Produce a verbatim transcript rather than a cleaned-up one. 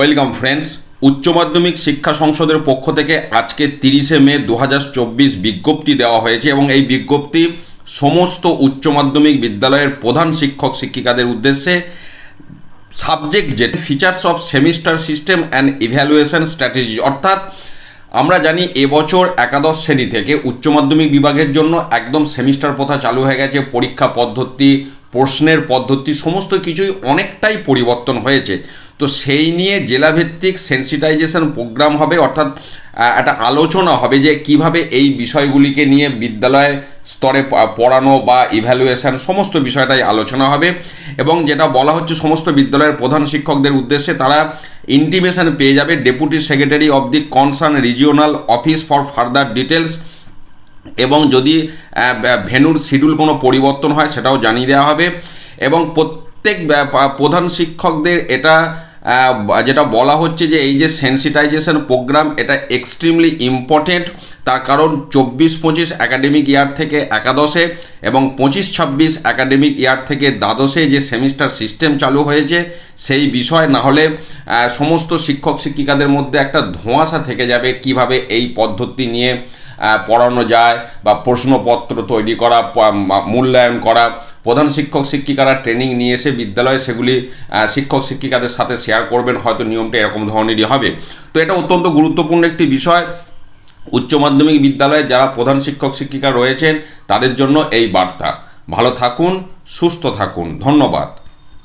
Welcome friends. উচ্চ মাধ্যমিক শিক্ষা সংসদের পক্ষ থেকে আজকে তিরিশে মে দু হাজার চব্বিশ বিজ্ঞপ্তি দেওয়া হয়েছে এবং এই বিজ্ঞপ্তি সমস্ত উচ্চ মাধ্যমিক বিদ্যালয়ের প্রধান শিক্ষক শিক্ষিকাদের উদ্দেশ্যে। সাবজেক্ট যেটা features of semester system and evaluation strategy, অর্থাৎ আমরা জানি এবছর একাদশ শ্রেণী থেকে উচ্চ মাধ্যমিক বিভাগের জন্য একদম সেমিস্টার প্রথা চালু হয়ে গেছে। পরীক্ষা পদ্ধতি, প্রশ্নের পদ্ধতি সমস্ত কিছুই অনেকটাই পরিবর্তন হয়েছে। তো সেই নিয়ে জেলাভিত্তিক সেন্সিটাইজেশন প্রোগ্রাম হবে, অর্থাৎ একটা আলোচনা হবে যে কিভাবে এই বিষয়গুলিকে নিয়ে বিদ্যালয় স্তরে পড়ানো বা ইভ্যালুয়েশন সমস্ত বিষয়টাই আলোচনা হবে। এবং যেটা বলা হচ্ছে সমস্ত বিদ্যালয়ের প্রধান শিক্ষকদের উদ্দেশ্যে, তারা ইন্টিমেশন পেয়ে যাবে deputy secretary of the concern regional office for further details, এবং যদি ভেন্যুর শিডিউল কোনো পরিবর্তন হয় সেটাও জানিয়ে দেওয়া হবে। এবং প্রত্যেক প্রধান শিক্ষকদের এটা যেটা বলা হচ্ছে যে এই যে সেন্সিটাইজেশন প্রোগ্রাম এটা এক্সট্রিমলি ইম্পর্টেন্ট। তার কারণ চব্বিশ পঁচিশ একাডেমিক ইয়ার থেকে একাদশে এবং পঁচিশ ছাব্বিশ একাডেমিক ইয়ার থেকে দ্বাদশে যে সেমিস্টার সিস্টেম চালু হয়েছে সেই বিষয় না হলে সমস্ত শিক্ষক শিক্ষিকাদের মধ্যে একটা ধোঁয়াশা থেকে যাবে কিভাবে এই পদ্ধতি নিয়ে পড়ানো যায় বা প্রশ্নপত্র তৈরি করা, মূল্যায়ন করা। প্রধান শিক্ষক শিক্ষিকারা ট্রেনিং নিয়ে এসে বিদ্যালয়ে সেগুলি শিক্ষক শিক্ষিকাদের সাথে শেয়ার করবেন, হয়তো নিয়মটা এরকম ধরনেরই হবে। তো এটা অত্যন্ত গুরুত্বপূর্ণ একটি বিষয়। উচ্চ মাধ্যমিক বিদ্যালয়ে যারা প্রধান শিক্ষক শিক্ষিকা রয়েছেন তাদের জন্য এই বার্তা। ভালো থাকুন, সুস্থ থাকুন, ধন্যবাদ।